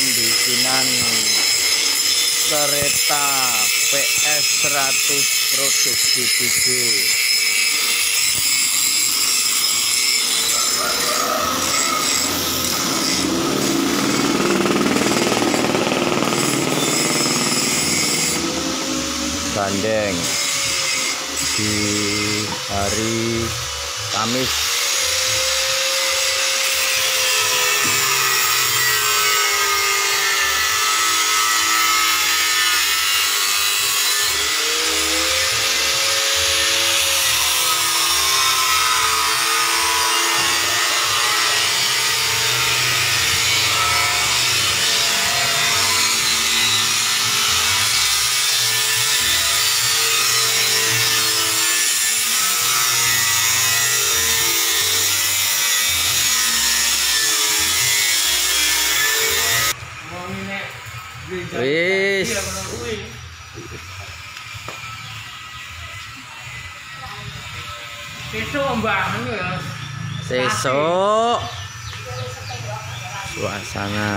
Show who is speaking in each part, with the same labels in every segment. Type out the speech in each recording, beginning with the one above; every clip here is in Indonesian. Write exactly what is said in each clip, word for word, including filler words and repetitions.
Speaker 1: pembikinan kereta P S seratus produksi tiga. Gandeng di hari Kamis. Wis.
Speaker 2: Sesuk mbah ya.
Speaker 1: Sesuk suasana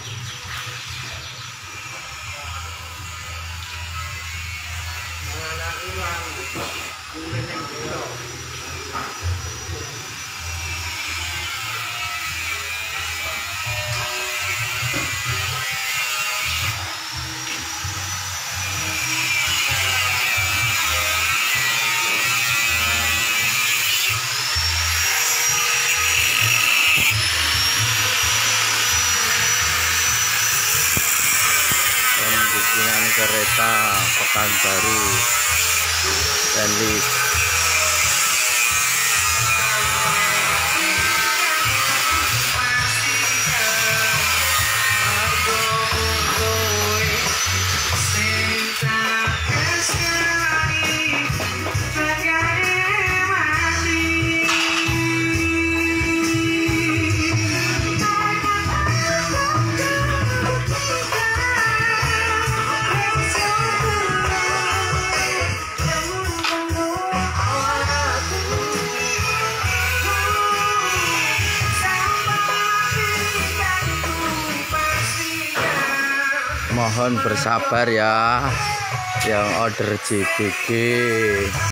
Speaker 1: pembikinan kereta Pekanbaru Stainless. Mohon bersabar ya yang order J B G.